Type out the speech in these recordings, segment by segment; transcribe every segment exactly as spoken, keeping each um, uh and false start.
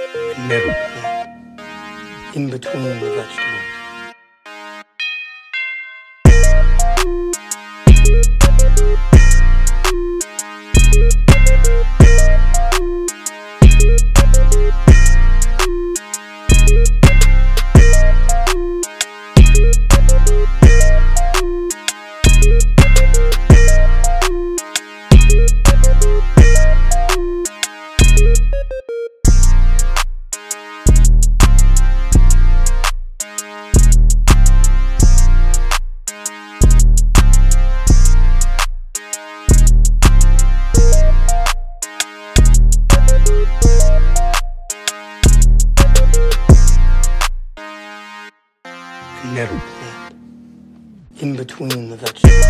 and never plant in between the vegetables. And never plant in between the vegetables.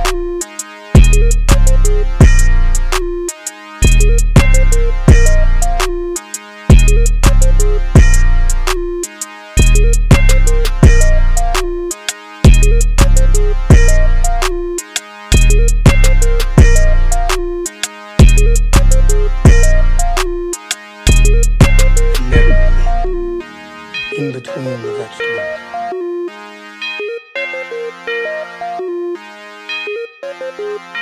In between the vegetables.